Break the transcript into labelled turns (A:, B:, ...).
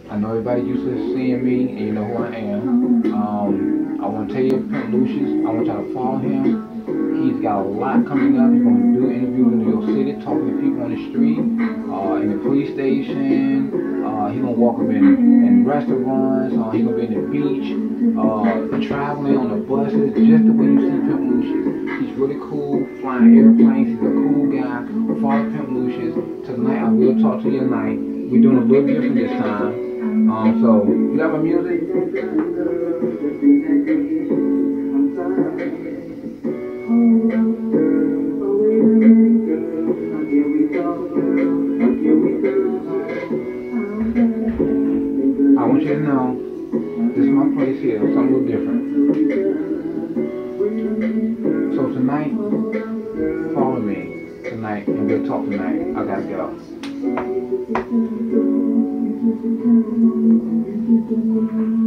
A: I know everybody used to seeing me, and you know who I am. I want to tell you, Pimp Lucius, I want y'all to follow him. He's got a lot coming up. He's going to do interviews in New York City, talking to people on the street, in the police station. He's going to walk up in restaurants. He's going to be in the beach, traveling on the buses, just the way you see Pimp Lucius. He's really cool, flying airplanes. He's a cool guy. Follow Pimp Lucius. Tonight, I will talk to you tonight. We're doing a little different this time. So, you got my music? I want you to know, this is my place here, something a little different. So tonight, follow me tonight, and we'll talk tonight. I gotta go.